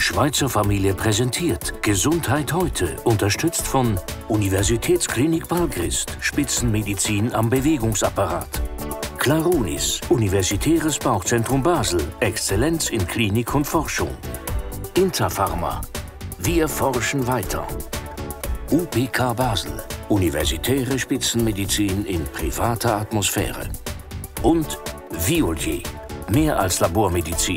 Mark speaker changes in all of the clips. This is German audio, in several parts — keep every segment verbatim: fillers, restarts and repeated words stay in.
Speaker 1: Schweizer Familie präsentiert Gesundheit heute, unterstützt von Universitätsklinik Balgrist, Spitzenmedizin am Bewegungsapparat. Clarunis, Universitäres Bauchzentrum Basel, Exzellenz in Klinik und Forschung. Interpharma, wir forschen weiter. U P K Basel, Universitäre Spitzenmedizin in privater Atmosphäre. Und Violier, mehr als Labormedizin.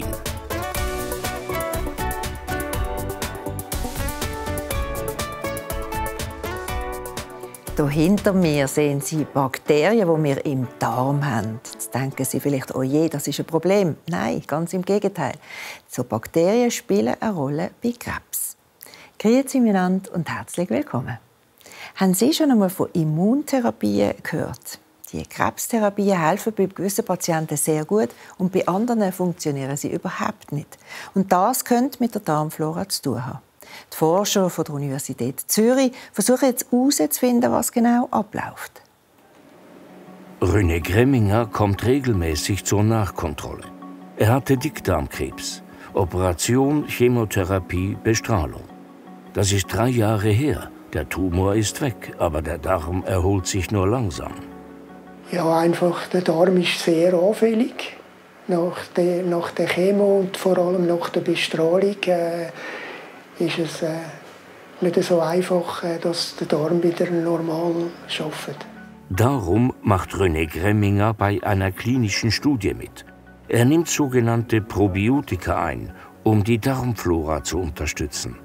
Speaker 2: Hier hinter mir sehen Sie Bakterien, die wir im Darm haben. Jetzt denken Sie vielleicht, oh je, das ist ein Problem. Nein, ganz im Gegenteil. So Bakterien spielen eine Rolle bei Krebs. Grüezi miteinander und herzlich willkommen. Haben Sie schon einmal von Immuntherapien gehört? Die Krebstherapien helfen bei gewissen Patienten sehr gut und bei anderen funktionieren sie überhaupt nicht. Und das könnte mit der Darmflora zu tun haben. Die Forscher von der Universität Zürich versuchen jetzt herauszufinden, was genau abläuft.
Speaker 1: René Gremminger kommt regelmäßig zur Nachkontrolle. Er hatte Dickdarmkrebs. Operation, Chemotherapie, Bestrahlung. Das ist drei Jahre her. Der Tumor ist weg, aber der Darm erholt sich nur langsam.
Speaker 3: Ja, einfach der Darm ist sehr anfällig. Nach der, nach der Chemo und vor allem nach der Bestrahlung äh, ist es äh, nicht so einfach, äh, dass der Darm wieder normal arbeitet.
Speaker 1: Darum macht René Gremminger bei einer klinischen Studie mit. Er nimmt sogenannte Probiotika ein, um die Darmflora zu unterstützen.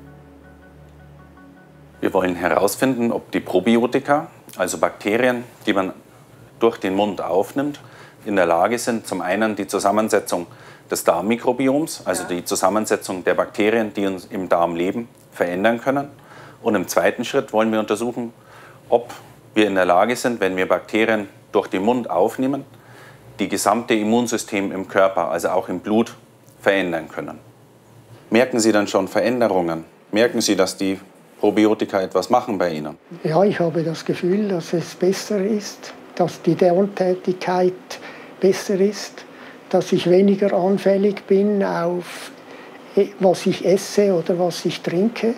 Speaker 4: Wir wollen herausfinden, ob die Probiotika, also Bakterien, die man durch den Mund aufnimmt, in der Lage sind, zum einen die Zusammensetzung des Darmmikrobioms, also die Zusammensetzung der Bakterien, die uns im Darm leben, verändern können. Und im zweiten Schritt wollen wir untersuchen, ob wir in der Lage sind, wenn wir Bakterien durch den Mund aufnehmen, die gesamte Immunsystem im Körper, also auch im Blut, verändern können. Merken Sie dann schon Veränderungen? Merken Sie, dass die Probiotika etwas machen bei Ihnen?
Speaker 3: Ja, ich habe das Gefühl, dass es besser ist, dass die Darmtätigkeit besser ist, dass ich weniger anfällig bin auf was ich esse oder was ich trinke.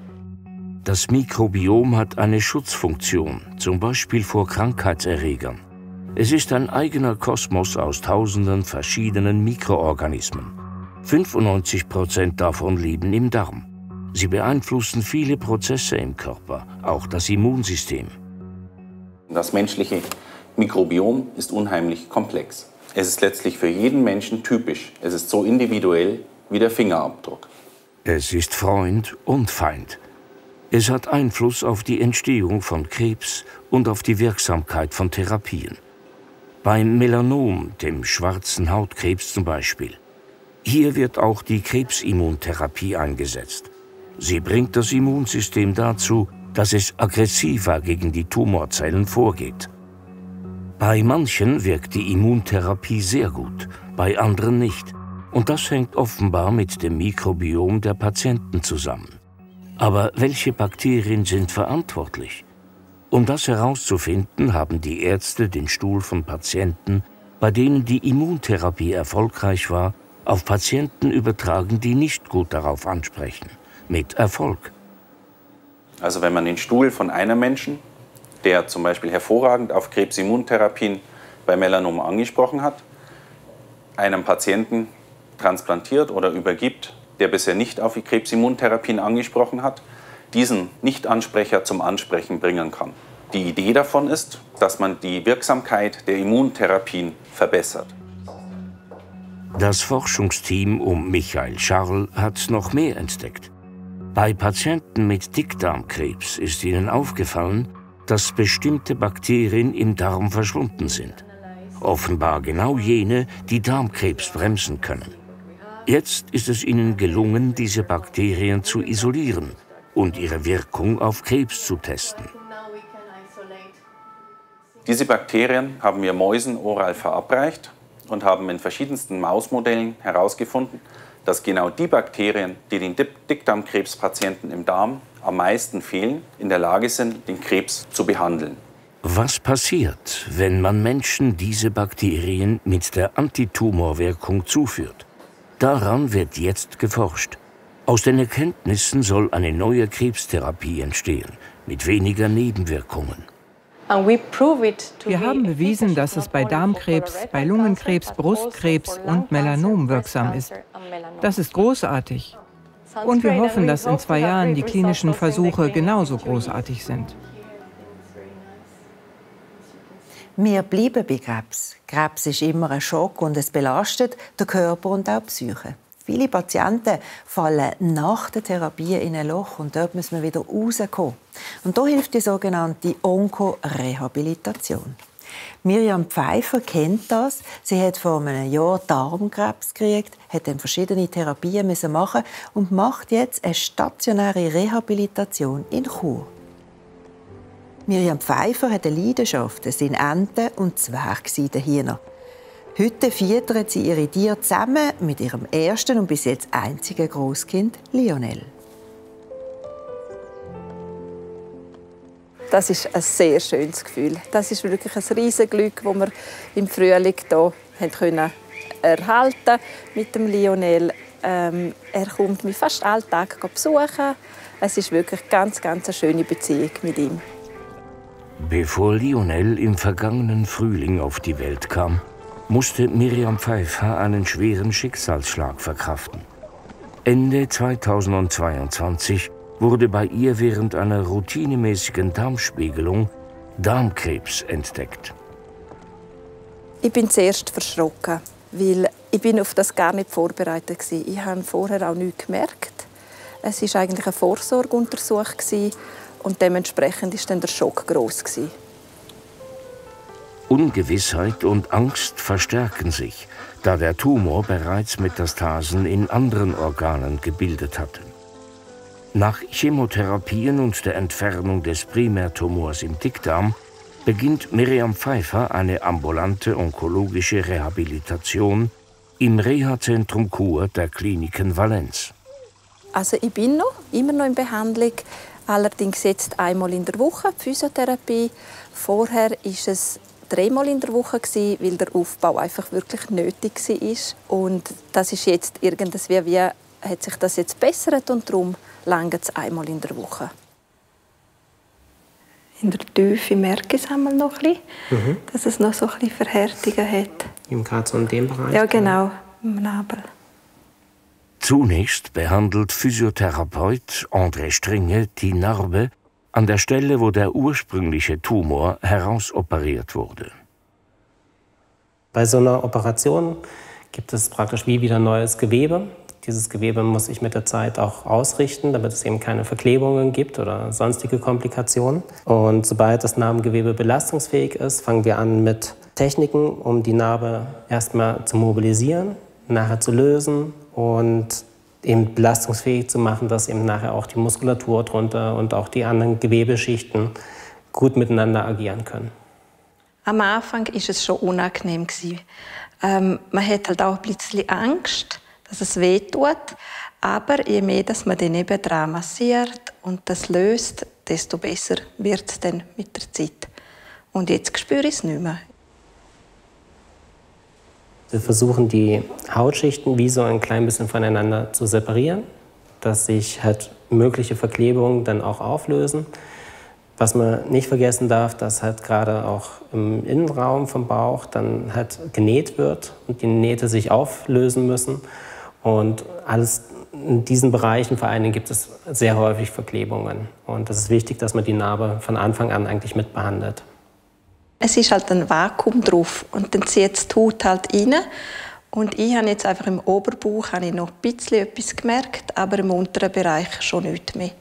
Speaker 1: Das Mikrobiom hat eine Schutzfunktion, zum Beispiel vor Krankheitserregern. Es ist ein eigener Kosmos aus tausenden verschiedenen Mikroorganismen. fünfundneunzig Prozent davon leben im Darm. Sie beeinflussen viele Prozesse im Körper, auch das Immunsystem.
Speaker 4: Das menschliche Mikrobiom ist unheimlich komplex. Es ist letztlich für jeden Menschen typisch. Es ist so individuell wie der Fingerabdruck.
Speaker 1: Es ist Freund und Feind. Es hat Einfluss auf die Entstehung von Krebs und auf die Wirksamkeit von Therapien. Beim Melanom, dem schwarzen Hautkrebs zum Beispiel. Hier wird auch die Krebsimmuntherapie eingesetzt. Sie bringt das Immunsystem dazu, dass es aggressiver gegen die Tumorzellen vorgeht. Bei manchen wirkt die Immuntherapie sehr gut, bei anderen nicht. Und das hängt offenbar mit dem Mikrobiom der Patienten zusammen. Aber welche Bakterien sind verantwortlich? Um das herauszufinden, haben die Ärzte den Stuhl von Patienten, bei denen die Immuntherapie erfolgreich war, auf Patienten übertragen, die nicht gut darauf ansprechen. Mit Erfolg.
Speaker 4: Also wenn man den Stuhl von einem Menschen, der zum Beispiel hervorragend auf Krebsimmuntherapien bei Melanom angesprochen hat, einem Patienten transplantiert oder übergibt, der bisher nicht auf die Krebsimmuntherapien angesprochen hat, diesen Nichtansprecher zum Ansprechen bringen kann. Die Idee davon ist, dass man die Wirksamkeit der Immuntherapien verbessert.
Speaker 1: Das Forschungsteam um Michael Scharl hat noch mehr entdeckt. Bei Patienten mit Dickdarmkrebs ist ihnen aufgefallen, dass bestimmte Bakterien im Darm verschwunden sind. Offenbar genau jene, die Darmkrebs bremsen können. Jetzt ist es ihnen gelungen, diese Bakterien zu isolieren und ihre Wirkung auf Krebs zu testen.
Speaker 4: Diese Bakterien haben wir Mäusen oral verabreicht und haben in verschiedensten Mausmodellen herausgefunden, dass genau die Bakterien, die den Dickdarmkrebspatienten im Darm am meisten fehlen, in der Lage sind, den Krebs zu behandeln.
Speaker 1: Was passiert, wenn man Menschen diese Bakterien mit der Antitumorwirkung zuführt? Daran wird jetzt geforscht. Aus den Erkenntnissen soll eine neue Krebstherapie entstehen, mit weniger Nebenwirkungen.
Speaker 5: Wir haben bewiesen, dass es bei Darmkrebs, bei Lungenkrebs, Brustkrebs und Melanom wirksam ist. Das ist großartig. Und wir hoffen, dass in zwei Jahren die klinischen Versuche genauso großartig sind.
Speaker 2: Wir bleiben bei Krebs. Krebs ist immer ein Schock und es belastet den Körper und auch die Psyche. Viele Patienten fallen nach der Therapie in ein Loch und dort müssen wir wieder rauskommen. Und da hilft die sogenannte Onkorehabilitation. Miriam Pfeiffer kennt das. Sie hat vor einem Jahr Darmkrebs gekriegt, hat dann verschiedene Therapien müssen machen und macht jetzt eine stationäre Rehabilitation in Chur. Miriam Pfeiffer hat eine Leidenschaft, es sind Enten und Zwergseidenhühner. Heute füttert sie ihre Tiere zusammen mit ihrem ersten und bis jetzt einzigen Grosskind Lionel.
Speaker 6: Das ist ein sehr schönes Gefühl. Das ist wirklich ein riesiges Glück, das wir im Frühling hier können erhalten mit dem Lionel. Ähm, er kommt mich fast alle Tage besuchen. Es ist wirklich ganz, ganz eine schöne Beziehung mit ihm.
Speaker 1: Bevor Lionel im vergangenen Frühling auf die Welt kam, musste Miriam Pfeiffer einen schweren Schicksalsschlag verkraften. Ende zweitausendzweiundzwanzig wurde bei ihr während einer routinemäßigen Darmspiegelung Darmkrebs entdeckt.
Speaker 6: Ich bin zuerst verschrocken, weil ich bin auf das gar nicht vorbereitet war. Ich habe vorher auch nichts gemerkt. Es war eigentlich eine Vorsorgeuntersuchung und dementsprechend war dann der Schock gross.
Speaker 1: Ungewissheit und Angst verstärken sich, da der Tumor bereits Metastasen in anderen Organen gebildet hatte. Nach Chemotherapien und der Entfernung des Primärtumors im Dickdarm beginnt Miriam Pfeiffer eine ambulante onkologische Rehabilitation im Reha-Zentrum Chur der Kliniken Valenz.
Speaker 6: Also ich bin noch, immer noch in Behandlung, allerdings jetzt einmal in der Woche Physiotherapie. Vorher ist es dreimal in der Woche, weil der Aufbau einfach wirklich nötig war. Und das ist jetzt irgendwie, wie hat sich das jetzt bessert und darum lange es einmal in der Woche. In der Tiefe merke ich es einmal noch ein bisschen, mhm. dass es noch so ein bisschen Verhärtungen hat.
Speaker 7: Gerade so in dem Bereich?
Speaker 6: Ja, genau, im Nabel.
Speaker 1: Zunächst behandelt Physiotherapeut André Stringe die Narbe an der Stelle, wo der ursprüngliche Tumor herausoperiert wurde.
Speaker 7: Bei so einer Operation gibt es praktisch wie wieder neues Gewebe. Dieses Gewebe muss sich mit der Zeit auch ausrichten, damit es eben keine Verklebungen gibt oder sonstige Komplikationen. Und sobald das Narbengewebe belastungsfähig ist, fangen wir an mit Techniken, um die Narbe erstmal zu mobilisieren, nachher zu lösen und eben belastungsfähig zu machen, dass eben nachher auch die Muskulatur drunter und auch die anderen Gewebeschichten gut miteinander agieren können.
Speaker 6: Am Anfang war es schon unangenehm. Ähm, man hat halt auch ein bisschen Angst, dass es weh tut. Aber je mehr dass man den nebendran massiert und das löst, desto besser wird es dann mit der Zeit. Und jetzt spüre ich es nicht mehr.
Speaker 7: Wir versuchen, die Hautschichten wie so ein klein bisschen voneinander zu separieren, dass sich halt mögliche Verklebungen dann auch auflösen. Was man nicht vergessen darf, dass halt gerade auch im Innenraum vom Bauch dann halt genäht wird und die Nähte sich auflösen müssen. Und alles in diesen Bereichen vor allen Dingen gibt es sehr häufig Verklebungen. Und es ist wichtig, dass man die Narbe von Anfang an eigentlich mit behandelt.
Speaker 6: Es ist halt ein Vakuum drauf und dann zieht die Haut halt rein. Und ich habe jetzt einfach im Oberbauch habe ich noch ein bisschen etwas gemerkt, aber im unteren Bereich schon nichts mehr.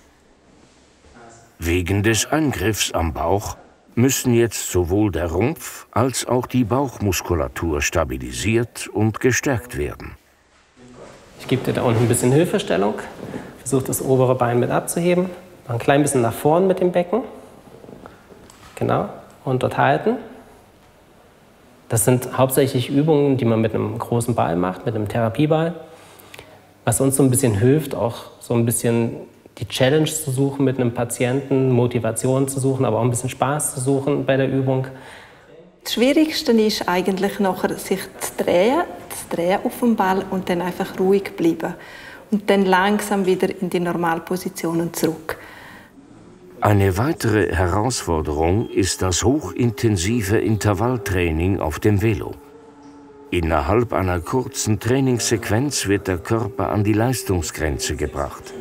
Speaker 1: Wegen des Eingriffs am Bauch müssen jetzt sowohl der Rumpf als auch die Bauchmuskulatur stabilisiert und gestärkt werden.
Speaker 7: Ich gebe dir da unten ein bisschen Hilfestellung, versuche das obere Bein mit abzuheben, ein klein bisschen nach vorn mit dem Becken. Genau. Und dort halten. Das sind hauptsächlich Übungen, die man mit einem großen Ball macht, mit einem Therapieball. Was uns so ein bisschen hilft, auch so ein bisschen die Challenge zu suchen mit einem Patienten, Motivation zu suchen, aber auch ein bisschen Spaß zu suchen bei der Übung.
Speaker 6: Das Schwierigste ist eigentlich nachher, sich zu drehen, zu drehen auf dem Ball und dann einfach ruhig bleiben. und dann langsam wieder in die Normalpositionen zurück.
Speaker 1: Eine weitere Herausforderung ist das hochintensive Intervalltraining auf dem Velo. Innerhalb einer kurzen Trainingssequenz wird der Körper an die Leistungsgrenze gebracht.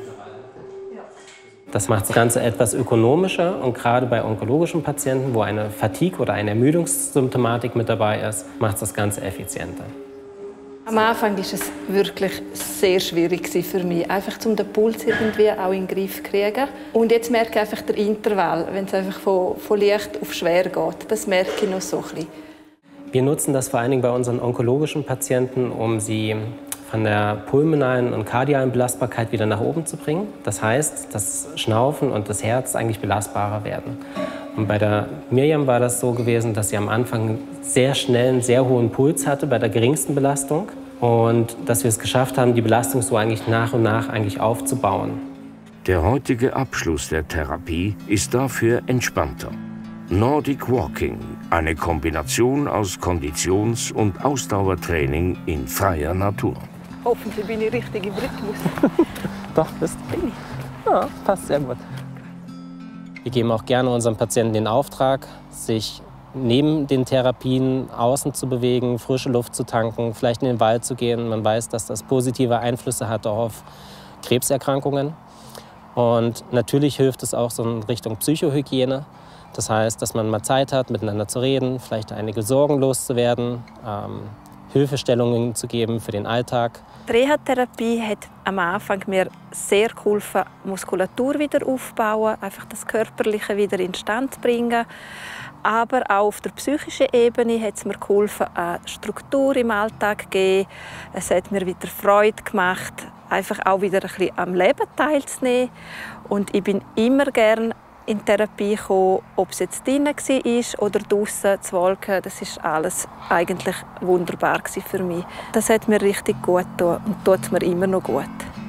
Speaker 7: Das macht das Ganze etwas ökonomischer und gerade bei onkologischen Patienten, wo eine Fatigue- oder eine Ermüdungssymptomatik mit dabei ist, macht es das Ganze effizienter.
Speaker 6: Am Anfang war es wirklich sehr schwierig für mich, einfach um den Puls irgendwie auch in den Griff zu kriegen. Und jetzt merke ich einfach den Intervall, wenn es einfach von, von leicht auf schwer geht. Das merke ich noch so ein bisschen.
Speaker 7: Wir nutzen das vor allen Dingen bei unseren onkologischen Patienten, um sie von der pulmonalen und kardialen Belastbarkeit wieder nach oben zu bringen. Das heißt, das Schnaufen und das Herz eigentlich belastbarer werden. Und bei der Miriam war das so gewesen, dass sie am Anfang sehr schnell einen sehr hohen Puls hatte bei der geringsten Belastung und dass wir es geschafft haben, die Belastung so eigentlich nach und nach eigentlich aufzubauen.
Speaker 1: Der heutige Abschluss der Therapie ist dafür entspannter. Nordic Walking, eine Kombination aus Konditions- und Ausdauertraining in freier Natur.
Speaker 6: Hoffentlich bin ich richtig im Rhythmus.
Speaker 7: Doch, bist du. Ja, passt sehr gut. Wir geben auch gerne unseren Patienten den Auftrag, sich neben den Therapien außen zu bewegen, frische Luft zu tanken, vielleicht in den Wald zu gehen. Man weiß, dass das positive Einflüsse hat auch auf Krebserkrankungen. Und natürlich hilft es auch so in Richtung Psychohygiene. Das heißt, dass man mal Zeit hat, miteinander zu reden, vielleicht einige Sorgen loszuwerden, ähm, Hilfestellungen zu geben für den Alltag.
Speaker 6: Die Reha-Therapie hat am Anfang mir sehr geholfen, Muskulatur wieder aufzubauen, einfach das Körperliche wieder in Stand zu bringen. Aber auch auf der psychischen Ebene hat es mir geholfen, eine Struktur im Alltag zu geben. Es hat mir wieder Freude gemacht, einfach auch wieder ein bisschen am Leben teilzunehmen. Und ich bin immer gerne in Therapie gekommen, ob es jetzt drinnen war oder draußen zu walken. Das ist alles eigentlich wunderbar für mich. Das hat mir richtig gut getan und tut es mir immer noch gut.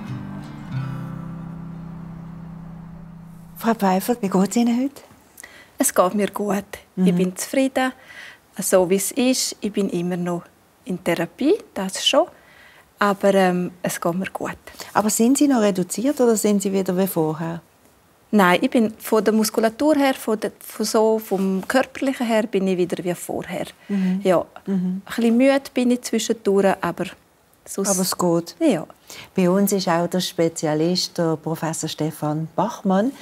Speaker 2: Frau Pfeiffer, wie geht es Ihnen heute?
Speaker 6: Es geht mir gut. Mhm. Ich bin zufrieden, so wie es ist. Ich bin immer noch in Therapie, das schon. Aber ähm, es geht mir gut.
Speaker 2: Aber sind Sie noch reduziert oder sind Sie wieder wie vorher?
Speaker 6: Nein, ich bin von der Muskulatur her, von der, von so, vom Körperlichen her bin ich wieder wie vorher. Mhm. Ja, mhm. Ein bisschen müde bin ich zwischendurch, aber sonst...
Speaker 2: Aber es geht.
Speaker 6: Ja.
Speaker 2: Bei uns ist auch der Spezialist, der Professor Stefan Bachmann.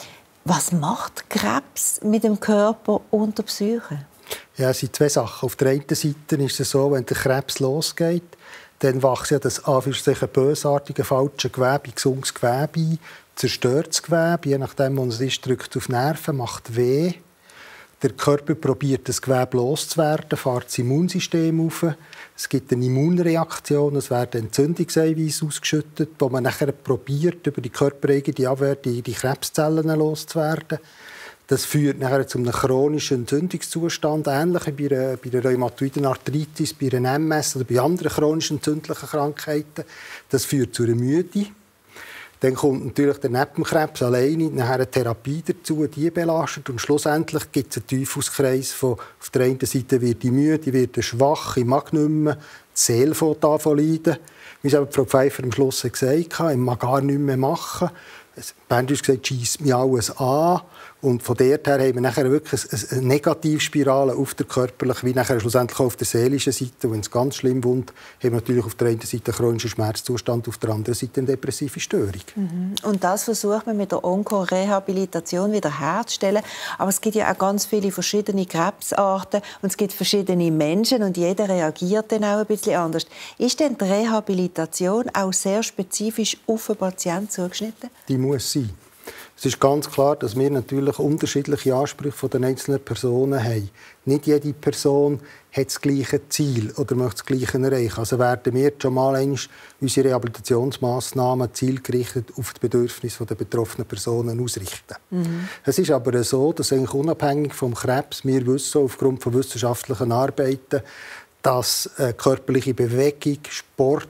Speaker 2: Was macht Krebs mit dem Körper und der Psyche?
Speaker 3: Ja, es sind zwei Sachen. Auf der einen Seite ist es so, wenn der Krebs losgeht, dann wächst ja das anführungszeichen bösartige, falsche Gewebe, gesundes Gewebe ein, zerstört das Gewebe, je nachdem, wo es ist, drückt auf Nerven, macht weh. Der Körper probiert, das Gewebe loszuwerden, fährt das Immunsystem auf. Es gibt eine Immunreaktion, es werden Entzündungseiweiße ausgeschüttet, wo man nachher probiert, über die körpereigene Abwehr die, die Krebszellen loszuwerden. Das führt nachher zu einem chronischen Entzündungszustand, ähnlich wie bei einer, bei einer rheumatoiden Arthritis, bei einer M S oder bei anderen chronisch entzündlichen Krankheiten. Das führt zu einer Müde. Dann kommt natürlich der Nebenkrebs alleine nachher eine Therapie dazu, die belastet. Und schlussendlich gibt es einen Teufelskreis von, auf der einen Seite wird die müde, die wird schwach, ich mag nicht mehr, die Seele fängt an zu leiden. Wie es Frau Pfeiffer am Schluss gesagt hat, ich mag gar nichts mehr machen. Berndeutsch gesagt, schiesst mich alles an. Und von dort her haben wir nachher wirklich eine Negativspirale auf der körperlichen, wie nachher schlussendlich auch auf der seelischen Seite. Wenn es ganz schlimm wird, haben wir natürlich auf der einen Seite einen chronischen Schmerzzustand, auf der anderen Seite eine depressive Störung.
Speaker 2: Mhm. Und das versucht man mit der Onkorehabilitation wieder herzustellen. Aber es gibt ja auch ganz viele verschiedene Krebsarten und es gibt verschiedene Menschen und jeder reagiert dann auch ein bisschen anders. Ist denn die Rehabilitation auch sehr spezifisch auf den Patienten zugeschnitten?
Speaker 3: Die muss sein. Es ist ganz klar, dass wir natürlich unterschiedliche Ansprüche von den einzelnen Personen haben. Nicht jede Person hat das gleiche Ziel oder möchte das Gleiche erreichen. Also werden wir schon mal unsere Rehabilitationsmaßnahmen zielgerichtet auf die Bedürfnisse der betroffenen Personen ausrichten. Mhm. Es ist aber so, dass eigentlich unabhängig vom Krebs wir wissen, aufgrund von wissenschaftlichen Arbeiten, dass äh, körperliche Bewegung, Sport,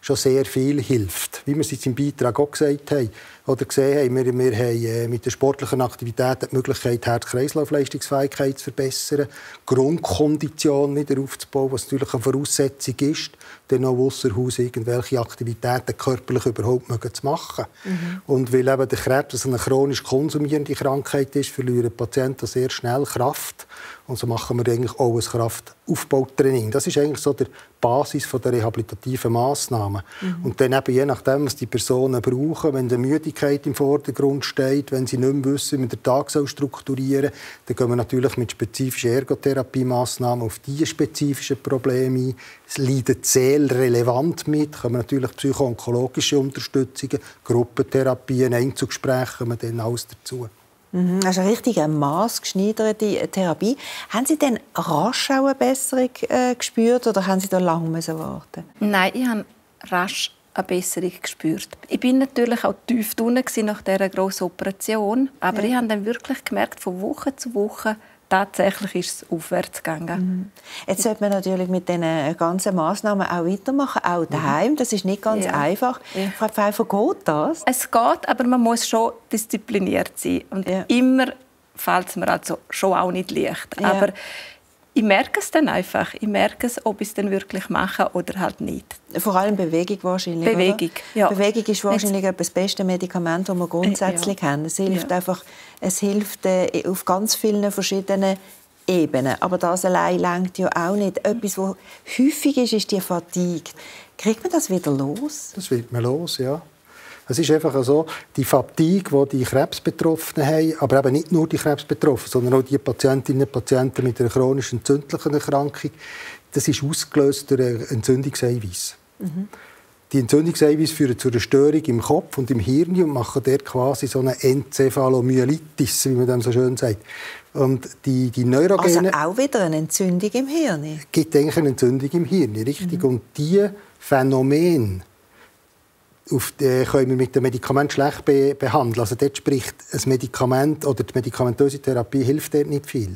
Speaker 8: schon sehr viel hilft. Wie wir es jetzt im Beitrag auch gesagt haben, oder gesehen haben, wir, wir haben mit der sportlichen Aktivität die Möglichkeit, Herz-Kreislauf-Leistungsfähigkeit zu verbessern, Grundkondition wieder aufzubauen, was natürlich eine Voraussetzung ist, dann auch ausser Haus irgendwelche Aktivitäten körperlich überhaupt zu machen. Mhm. Und weil eben der Krebs eine chronisch konsumierende Krankheit ist, verlieren Patienten sehr schnell Kraft. Und so machen wir eigentlich auch ein Kraftaufbautraining. Das ist eigentlich so die Basis der rehabilitativen Massnahmen. Mhm. Und dann eben, je nachdem, was die Personen brauchen, wenn die Müdigkeit im Vordergrund steht, wenn sie nicht mehr wissen, wie man den Tag strukturieren soll, dann gehen wir natürlich mit spezifischen Ergotherapie-Massnahmen auf diese spezifischen Probleme ein. Es leiden sehr relevant mit, können wir natürlich psycho-onkologische Unterstützungen, Gruppentherapien, Einzelgespräche, kommen dann alles dazu.
Speaker 2: Also richtig eine maßgeschneiderte Therapie. Haben Sie denn rasch auch eine Besserung äh, gespürt oder haben Sie da lange müssen warten?
Speaker 6: Nein, ich habe rasch eine Besserung gespürt. Ich bin natürlich auch tief unten nach dieser grossen Operation, aber ja. ich habe dann wirklich gemerkt, von Woche zu Woche, tatsächlich ist es aufwärts gegangen.
Speaker 2: Mhm. Jetzt sollte man natürlich mit diesen ganzen Massnahmen auch weitermachen, auch daheim. Das ist nicht ganz ja. einfach. Ja. Frau Pfeiffer, geht das?
Speaker 6: Es geht, aber man muss schon diszipliniert sein. Und ja. immer fällt es mir also schon auch nicht leicht. Ja. Aber ich merke es dann einfach. Ich merke es, ob ich es dann wirklich mache oder halt nicht.
Speaker 2: Vor allem Bewegung wahrscheinlich,
Speaker 6: Bewegung, ja.
Speaker 2: Bewegung ist wahrscheinlich Jetzt. das beste Medikament, das wir grundsätzlich ja. haben. Es hilft, ja. einfach, es hilft äh, auf ganz vielen verschiedenen Ebenen. Aber das allein reicht ja auch nicht. Etwas, was häufig ist, ist die Fatigue. Kriegt man das wieder los?
Speaker 8: Das wird man los, ja. Es ist einfach so, die Fatigue, die die Krebsbetroffenen haben, aber eben nicht nur die Krebsbetroffenen, sondern auch die Patientinnen und Patienten mit einer chronisch entzündlichen Erkrankung, das ist ausgelöst durch ein Entzündungseiweiß. Mhm. Die Entzündungseiweiß führen zu einer Störung im Kopf und im Hirn und machen dort quasi so eine Enzephalomyelitis, wie man dem so schön sagt. Und die, die Neurogene...
Speaker 2: Also auch wieder eine Entzündung im Hirn?
Speaker 8: Es gibt eigentlich eine Entzündung im Hirn, richtig. Mhm. Und diese Phänomene auf die können wir mit dem Medikament schlecht be behandeln. Also dort spricht ein Medikament oder die medikamentöse Therapie hilft dort nicht viel.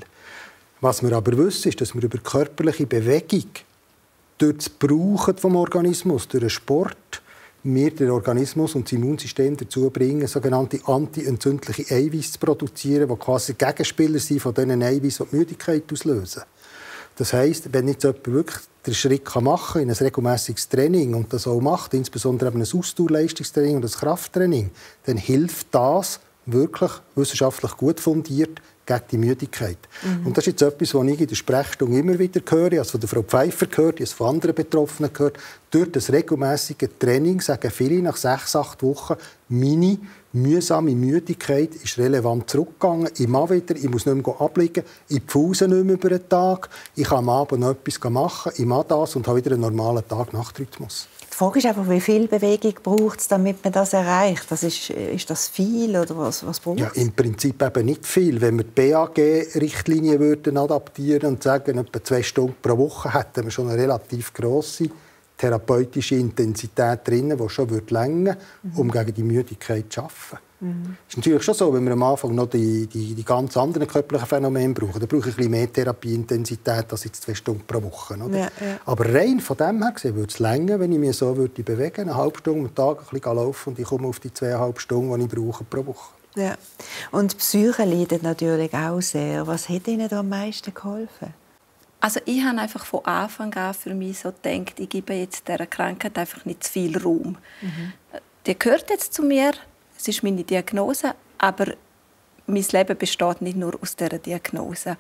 Speaker 8: Was wir aber wissen, ist, dass wir über körperliche Bewegung, durch das Brauchen des Organismus, durch den Sport, wir den Organismus und das Immunsystem dazu bringen, sogenannte antientzündliche Eiweiß zu produzieren, die quasi Gegenspieler sind von diesen Eiweiß, die die Müdigkeit auslösen. Das heisst, wenn jetzt jemand wirklich den Schritt machen kann in ein regelmäßiges Training und das auch macht, insbesondere eben ein Ausdauerleistungstraining und ein Krafttraining, dann hilft das wirklich wissenschaftlich gut fundiert gegen die Müdigkeit. Mhm. Und das ist jetzt etwas, was ich in der Sprechstunde immer wieder höre, also von der Frau Pfeiffer gehört, ich habe es von anderen Betroffenen gehört. Durch das regelmäßige Training sagen viele nach sechs, acht Wochen, meine mühsame Müdigkeit ist relevant zurückgegangen. Ich mache wieder, ich muss nicht mehr abliegen, ich pause nicht mehr über den Tag, ich kann am Abend noch etwas machen, ich mache das und habe wieder einen normalen Tag-Nacht-Rhythmus.
Speaker 2: Die Frage ist einfach, wie viel Bewegung braucht es, damit man das erreicht? Das ist, ist das viel oder was, was braucht es?
Speaker 8: Ja, im Prinzip eben nicht viel. Wenn wir die B A G-Richtlinien würden adaptieren und sagen, etwa zwei Stunden pro Woche, hätten wir schon eine relativ grosse therapeutische Intensität drin, die schon reichen würde, um gegen die Müdigkeit zu arbeiten. Mhm. Es ist natürlich schon so, wenn wir am Anfang noch die, die, die ganz anderen körperlichen Phänomene brauchen, dann brauche ich ein bisschen mehr Therapieintensität als jetzt zwei Stunden pro Woche. Oder? Ja, ja. Aber rein von dem her gesehen würde es reichen, wenn ich mich so würde bewegen, eine halbe Stunde am Tag ein bisschen laufen und ich komme auf die zweieinhalb Stunden, die ich brauche pro Woche.
Speaker 2: Ja. Und die Psyche leidet natürlich auch sehr. Was hat Ihnen da am meisten geholfen?
Speaker 6: Also ich habe einfach von Anfang an für mich so gedacht, ich gebe jetzt dieser Krankheit einfach nicht zu viel Raum. Mhm. Die gehört jetzt zu mir, es ist meine Diagnose, aber mein Leben besteht nicht nur aus dieser Diagnose.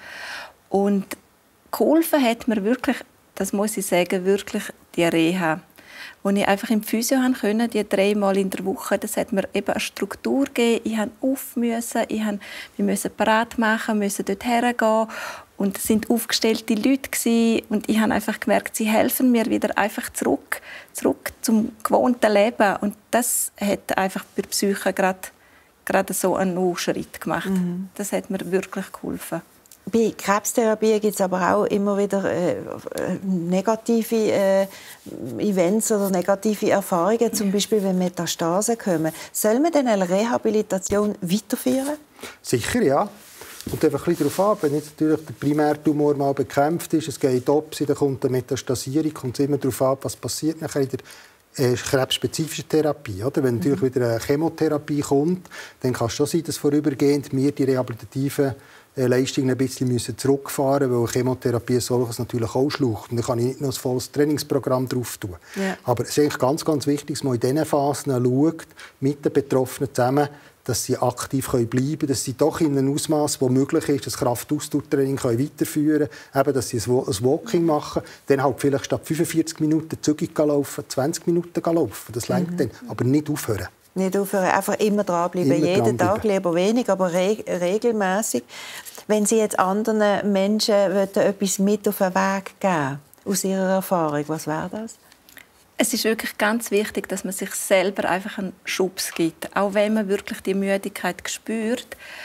Speaker 6: Und geholfen hat mir wirklich, das muss ich sagen, wirklich die Reha. Wo ich einfach im Physio konnte, die dreimal in der Woche, das hat mir eben eine Struktur gegeben. Ich musste auf müssen, ich musste, wir mussten parat machen, müssen dort hergehen. Und es waren aufgestellte Leute gewesen. Und ich habe einfach gemerkt, sie helfen mir wieder einfach zurück, zurück zum gewohnten Leben. Und das hat einfach bei der Psyche gerade, gerade so einen Schritt gemacht. Mhm. Das hat mir wirklich geholfen.
Speaker 2: Bei Krebstherapie gibt es aber auch immer wieder äh, negative äh, Events oder negative Erfahrungen, zum Beispiel wenn Metastasen kommen. Soll man dann eine Rehabilitation weiterführen?
Speaker 8: Sicher, ja. Und einfach ein bisschen darauf ab, wenn jetzt natürlich der Primärtumor mal bekämpft ist, es geht Opsi, dann kommt eine Metastasierung, kommt es immer darauf ab, was passiert nachher in der äh, krebsspezifische Therapie. Oder? Wenn natürlich wieder eine Chemotherapie kommt, dann kann es schon sein, dass vorübergehend wir die rehabilitativen äh, Leistungen ein bisschen müssen zurückfahren müssen, weil Chemotherapie solches natürlich auch schlaucht. Und dann kann ich nicht noch ein volles Trainingsprogramm drauf tun. Ja. Aber es ist eigentlich ganz, ganz wichtig, dass man in diesen Phasen schaut, mit den Betroffenen zusammen, dass sie aktiv bleiben können, dass sie doch in einem Ausmaß, das möglich ist, das Kraft-Ausdauertraining weiterführen können, eben, dass sie ein Walking machen, dann halt vielleicht statt fünfundvierzig Minuten zügig laufen, zwanzig Minuten laufen. Das reicht mhm. dann, aber nicht aufhören.
Speaker 2: Nicht aufhören, einfach immer dranbleiben, immer jeden dranbleiben. Tag, lieber wenig, aber re regelmäßig. Wenn Sie jetzt anderen Menschen etwas mit auf den Weg geben, aus Ihrer Erfahrung, was wäre das?
Speaker 6: Es ist wirklich ganz wichtig, dass man sich selber einfach einen Schubs gibt, auch wenn man wirklich die Müdigkeit spürt.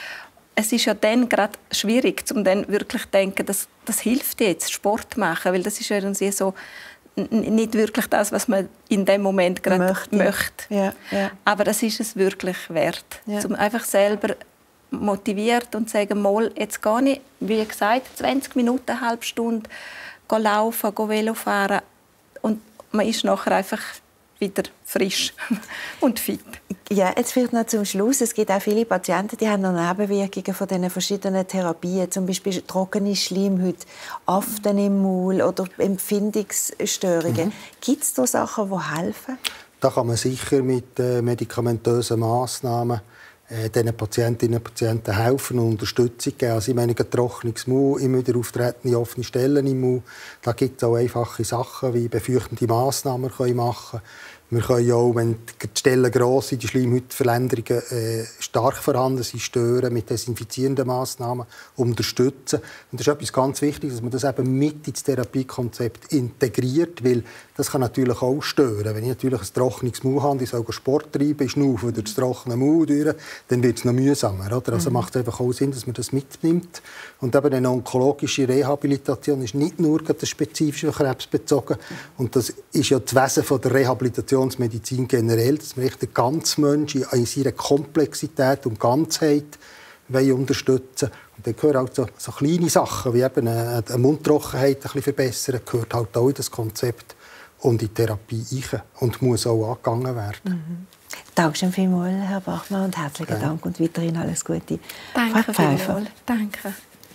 Speaker 6: Es ist ja dann gerade schwierig, um dann wirklich zu denken, dass das hilft jetzt, Sport machen, weil das ist ja irgendwie so nicht wirklich das, was man in dem Moment gerade möchte. möchte. Ja, ja. Aber das ist es wirklich wert, ja. um einfach selber motiviert und zu sagen, mal, jetzt gehe ich, wie gesagt, zwanzig Minuten, eine halbe Stunde laufen, Velo fahren und man ist nachher einfach wieder frisch und fit.
Speaker 2: Ja, jetzt vielleicht noch zum Schluss. Es gibt auch viele Patienten, die haben noch Nebenwirkungen von diesen verschiedenen Therapien, zum Beispiel trockene Schleimhaut, Aften im Maul oder Empfindungsstörungen. Mhm. Gibt es da Sachen, die helfen?
Speaker 8: Da kann man sicher mit äh, medikamentösen Massnahmen äh, diesen Patientinnen und Patienten helfen und Unterstützung geben. Also ich meine, ein trockenes Maul, immer wieder auftretende offene Stellen im Maul. Da gibt es auch einfache Sachen, wie befürchtende Massnahmen können machen. Wir können auch, wenn die Stellen gross sind, die Schleimhautveränderungen äh, stark vorhanden sind, stören, mit desinfizierenden Massnahmen unterstützen. Und das ist etwas ganz Wichtiges, dass man das eben mit ins Therapiekonzept integriert, weil das kann natürlich auch stören. Wenn ich natürlich ein trockenes Maul habe, ich soll Sport treiben, schnaufen durch das trockene Maul durch, dann wird es noch mühsamer. Oder? Also mhm. macht es einfach auch Sinn, dass man das mitnimmt. Und eben eine onkologische Rehabilitation ist nicht nur das spezifische Krebs bezogen. Und das ist ja das Wesen von der Rehabilitationsmedizin generell, dass man den ganzen Menschen in seiner Komplexität und Ganzheit unterstützen. Und dann gehören auch so, so kleine Sachen, wie eben eine, eine Mundtrockenheit ein bisschen verbessern, gehört halt auch in das Konzept und in die Therapie rein und muss auch angegangen werden.
Speaker 2: Mhm. Danke vielmals, Herr Bachmann, und herzlichen ja. Dank und weiterhin alles Gute.
Speaker 6: Danke vielmals. Danke.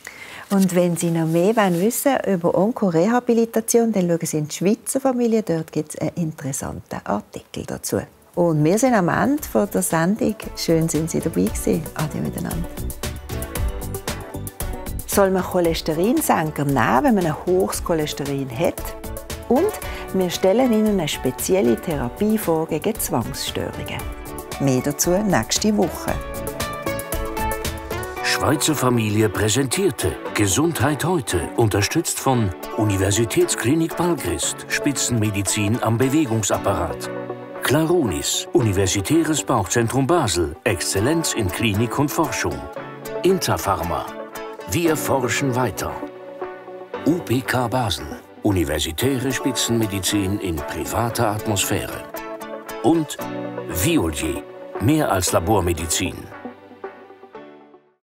Speaker 2: Und wenn Sie noch mehr wissen wollen über Onkorehabilitation, dann schauen Sie in die Schweizer Familie. Dort gibt es einen interessanten Artikel dazu. Und wir sind am Ende der Sendung. Schön, sind Sie dabei gewesen. Ade miteinander. Soll man Cholesterinsenker nehmen, wenn man ein hohes Cholesterin hat? Und wir stellen Ihnen eine spezielle Therapie vor gegen Zwangsstörungen. Mehr dazu nächste Woche.
Speaker 1: Schweizer Familie präsentierte Gesundheit heute, unterstützt von Universitätsklinik Balgrist, Spitzenmedizin am Bewegungsapparat. Claronis, Universitäres Bauchzentrum Basel, Exzellenz in Klinik und Forschung. Interpharma, wir forschen weiter. U B K Basel, Universitäre Spitzenmedizin in privater Atmosphäre. Und Violier, mehr als Labormedizin.